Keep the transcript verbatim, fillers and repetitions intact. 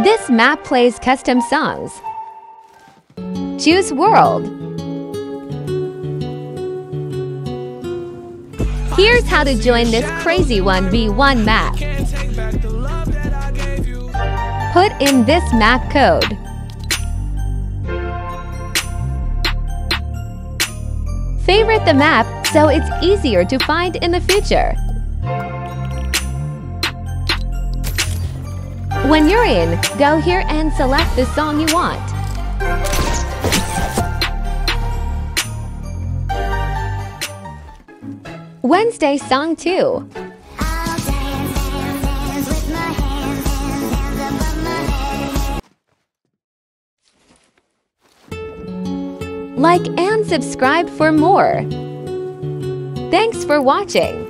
This map plays custom songs. Choose World. Here's how to join this crazy one v one map. Put in this map code. Favorite the map so it's easier to find in the future. When you're in, go here and select the song you want. Wednesday Song two. Like and subscribe for more. Thanks for watching.